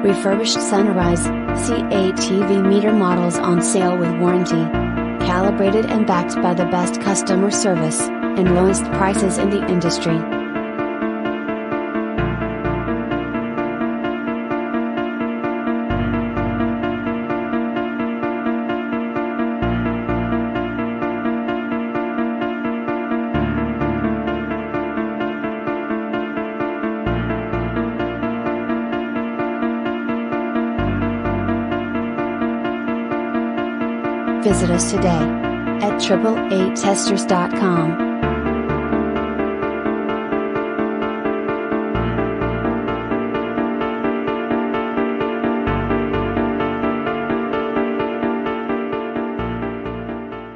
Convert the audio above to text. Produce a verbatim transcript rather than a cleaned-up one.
Refurbished Sunrise, C A T V meter models on sale with warranty. Calibrated and backed by the best customer service, and lowest prices in the industry. Visit us today at A A A Testers dot com.